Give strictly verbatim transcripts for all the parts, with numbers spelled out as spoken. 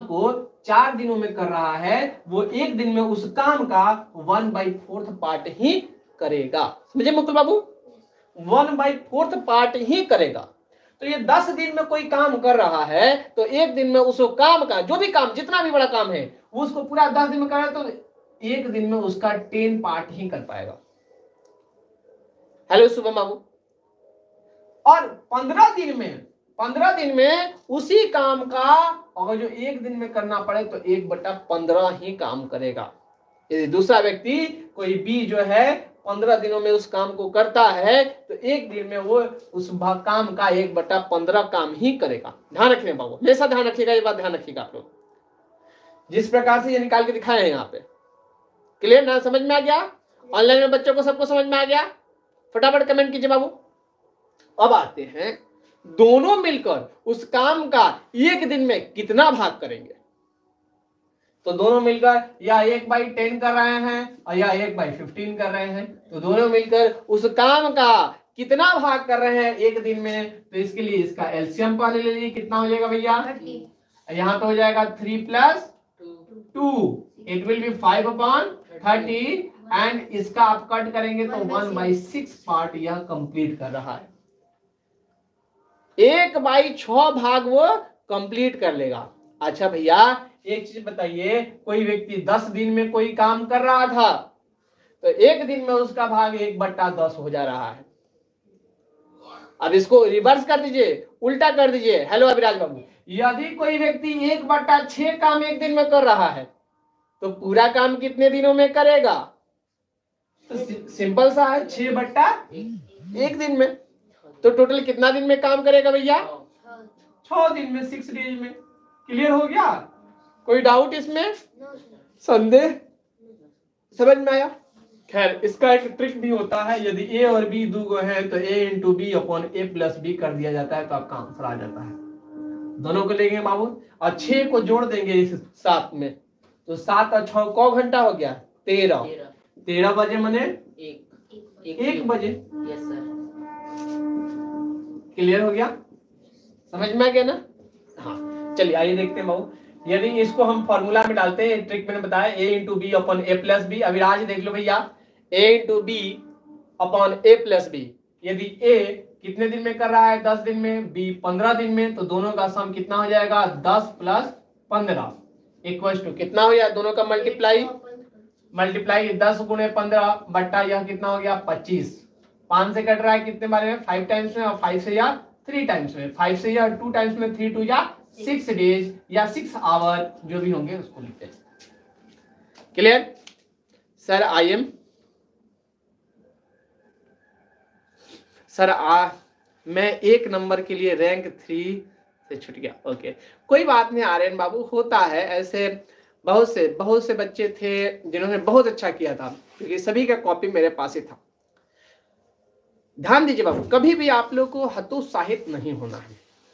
को चार दिनों में कर रहा है वो एक दिन में उस काम का वन बाई फोर्थ पार्ट ही करेगा। समझे मुकुल बाबू, वन बाई फोर्थ पार्ट ही करेगा। तो ये दस दिन में कोई काम कर रहा है तो एक दिन में उस काम का जो भी काम जितना भी बड़ा काम है वो उसको पूरा दस दिन में कर रहा है तो एक दिन में उसका टेन पार्ट ही कर पाएगा। हेलो शुभम बाबू। और पंद्रह दिन में पंद्रह दिन में उसी काम का अगर जो एक दिन में करना पड़े तो एक बटा पंद्रह ही काम करेगा। यदि दूसरा व्यक्ति कोई बी जो है पंद्रह दिनों में उस काम को करता है तो एक दिन में वो उस काम का एक बटा पंद्रह काम ही करेगा। ध्यान रखिए बाबू, हमेशा ध्यान रखिएगा, ये बात ध्यान रखिएगा आप लोग। जिस प्रकार से ये निकाल के दिखाए हैं यहाँ पे, क्लियर ना, समझ में आ गया? ऑनलाइन में बच्चों को सबको समझ में आ गया? फटाफट कमेंट कीजिए बाबू। अब आते हैं दोनों मिलकर उस काम का एक दिन में कितना भाग करेंगे। तो दोनों मिलकर या एक बाई टेन कर रहे हैं और या एक बाई फिफ्टीन कर रहे हैं, तो दोनों मिलकर उस काम का कितना भाग कर रहे हैं एक दिन में। तो इसके लिए इसका एलसीएम पहले ले लीजिए, कितना हो जाएगा भैया? यहाँ पे हो जाएगा three plus two, it will be five upon thirty and इसका आप कट करेंगे तो वन बाई सिक्स पार्ट यह कंप्लीट कर रहा है। एक बाई छह भाग वो कंप्लीट कर लेगा। अच्छा भैया एक चीज बताइए, कोई व्यक्ति दस दिन में कोई काम कर रहा था तो एक दिन में उसका भाग एक बट्टा दस हो जा रहा है। अब इसको रिवर्स कर दीजिए, उल्टा कर दीजिए। हेलो अभिराज बाबू, यदि कोई व्यक्ति एक बट्टा छह काम एक दिन में कर रहा है तो पूरा काम कितने दिनों में करेगा? तो सिंपल सा है, छह बट्टा एक दिन में। तो टोटल कितना दिन में काम करेगा भैया? छह दिन में, सिक्स डेज में। क्लियर हो गया? कोई डाउट इसमें, संदेह? समझ में आया? खैर इसका एक ट्रिक भी होता है, यदि ए और बी दो गो है तो A into B upon A plus B कर दिया जाता है तो आपका आंसर आ जाता है। दोनों को लेंगे बाबू और छह को जोड़ देंगे इस सात में, तो सात और छह कौ घंटा हो गया? तेरह। तेरह बजे मने एक, एक, एक बजे। Yes sir. क्लियर हो गया? समझ में आ गया ना? हाँ चलिए आइए देखते हैं बाबू। यदि इसको हम फॉर्मूला में डालते हैं, ट्रिक मैंने बताया, A into B upon A plus B. Abhiraj देख लो भैया, A into B upon A plus B. यदि ए कितने दिन में कर रहा है? दस दिन में, बी पंद्रह दिन में, तो दोनों का सम कितना हो जाएगा? दस प्लस पंद्रह इक्वल टू कितना हो गया? दोनों का मल्टीप्लाई मल्टीप्लाई दस गुणे पंद्रह बट्टा यह कितना हो गया? पच्चीस। पांच से कट रहा है कितने बारे में? फाइव टाइम्स में, और फाइव से या थ्री टाइम्स में। फाइव से या टू टाइम्स में, थ्री टू या सिक्स डेज या सिक्स आवर जो भी होंगे उसको लिखते हैं। Clear sir? I am sir आ मैं एक नंबर के लिए रैंक थ्री से छूट गया। ओके कोई बात नहीं आर्यन बाबू, होता है ऐसे। बहुत से बहुत से बच्चे थे जिन्होंने बहुत अच्छा किया था, क्योंकि सभी का कॉपी मेरे पास ही था। ध्यान दीजिए बाबू, कभी भी आप लोग को हतोत्साहित नहीं होना है।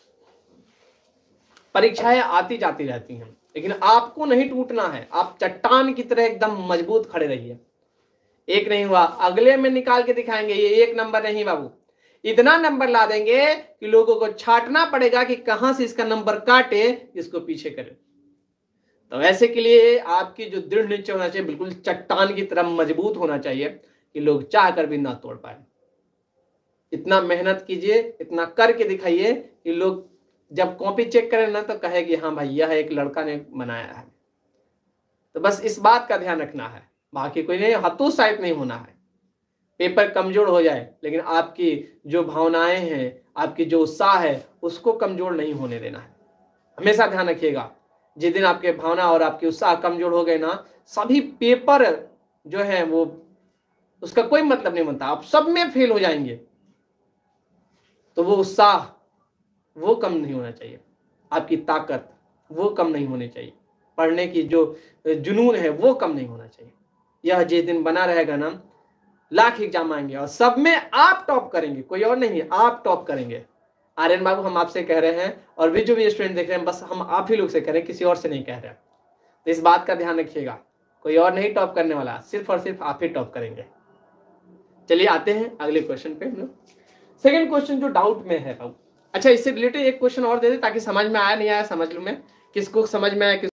परीक्षाएं आती जाती रहती हैं, लेकिन आपको नहीं टूटना है। आप चट्टान की तरह एकदम मजबूत खड़े रहिए। एक नहीं हुआ, अगले में निकाल के दिखाएंगे। ये एक नंबर नहीं बाबू, इतना नंबर ला देंगे कि लोगों को छांटना पड़ेगा कि कहां से इसका नंबर काटे, इसको पीछे करे। तो ऐसे के लिए आपकी जो दृढ़ निश्चय होना चाहिए, बिल्कुल चट्टान की तरह मजबूत होना चाहिए कि लोग चाह कर भी ना तोड़ पाए। इतना मेहनत कीजिए, इतना करके दिखाइए कि लोग जब कॉपी चेक करें ना तो कहे कि हाँ भाई यह एक लड़का ने बनाया है। तो बस इस बात का ध्यान रखना है, बाकी कोई नहीं, हतोत्साहित नहीं होना है। पेपर कमजोर हो जाए लेकिन आपकी जो भावनाएं हैं, आपकी जो उत्साह है, उसको कमजोर नहीं होने देना है। हमेशा ध्यान रखिएगा, जिस दिन आपके भावना और आपके उत्साह कमजोर हो गए ना, सभी पेपर जो है वो उसका कोई मतलब नहीं बनता, आप सब में फेल हो जाएंगे। तो वो उत्साह वो कम नहीं होना चाहिए, आपकी ताकत वो कम नहीं होनी चाहिए, पढ़ने की जो जुनून है वो कम नहीं होना चाहिए। यह जिस दिन बना रहेगा ना, लाख एग्जाम आएंगे और सब में आप टॉप करेंगे, कोई और नहीं, आप टॉप करेंगे। आर्यन बाबू हम आपसे कह रहे हैं, और भी जो भी स्टूडेंट देख रहे हैं, बस हम आप ही लोग से कह रहे हैं, किसी और से नहीं कह रहे हैं। तो इस बात का ध्यान रखिएगा, कोई और नहीं टॉप करने वाला, सिर्फ और सिर्फ आप ही टॉप करेंगे। चलिए आते हैं अगले क्वेश्चन पे। सेकंड क्वेश्चन जो डाउट में है बाबू, अच्छा इससे रिलेटेड एक क्वेश्चन और दे दे ताकि समझ में आया नहीं आया समझ लूं मैं, किसको समझ में आया।